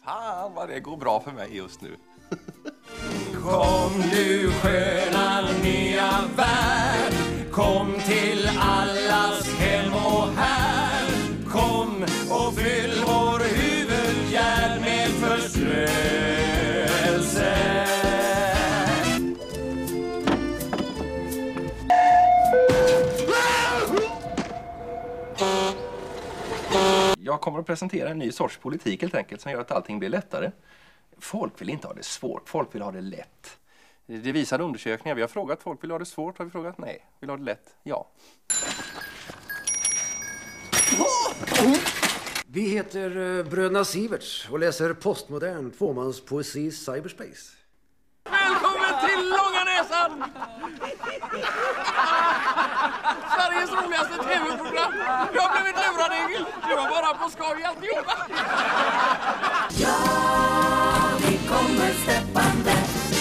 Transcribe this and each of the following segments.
Fan vad det går bra för mig just nu. Kom du sköna nya värld, kom till allas hem och här. Kom och fyll vår huvudgärd med förströelse. Jag kommer att presentera en ny sorts politik helt enkelt som gör att allting blir lättare. Folk vill inte ha det svårt, folk vill ha det lätt. Det visar undersökningar. Vi har frågat folk, vill ha det svårt? Har vi frågat nej. Vill ha det lätt? Ja. Vi heter Bröderna Siverts och läser postmodern tvåmanspoesi i cyberspace. Välkommen till Långanäsan! Sveriges roligaste tv-program. Jag har blivit lurad, Egil. Det var bara på skoj alltihopa. Ja, vi kommer steppande.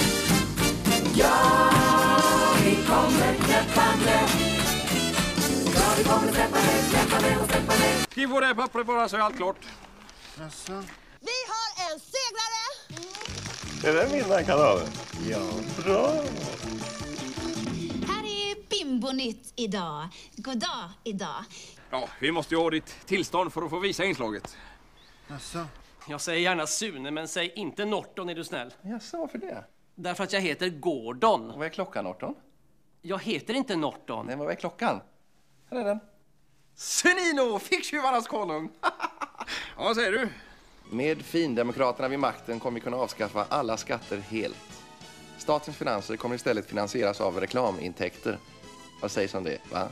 Ja, vi kommer knäppande. Ja, vi kommer steppande, steppande och steppande. Skriv på det pappret bara så är allt klart. Vi har en segrare! Är det vinnarkanalen? Ja, bra. Här är Bimbonytt idag. God dag idag. Ja, vi måste ju ha ditt tillstånd för att få visa inslaget. Jag säger gärna Sune, men säg inte Norton är du snäll. Jaså, varför det? Därför att jag heter Gordon. Vad är klockan, Norton? Jag heter inte Norton. Nej, vad är klockan? Här är den. Sunino, ficktjuvarnas konung! Ja, säger du. Med Findemokraterna vid makten kommer vi kunna avskaffa alla skatter helt. Statens finanser kommer istället finansieras av reklamintäkter. Vad sägs om det, va?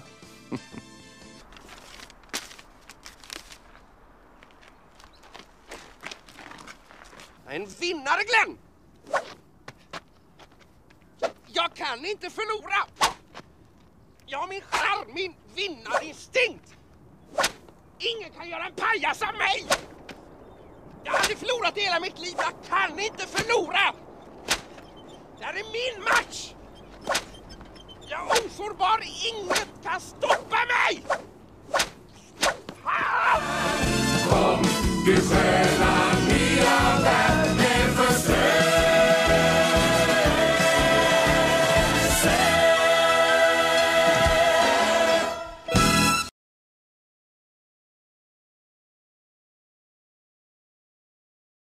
En vinnare, Glenn! Jag kan inte förlora! Jag har min charm, min vinnarinstinkt! Ingen kan göra en pajas av mig! Jag har aldrig förlorat i hela mitt liv, jag kan inte förlora! Det här är min match! Jag är osårbar, inget kan stoppa mig! Kom, du sköna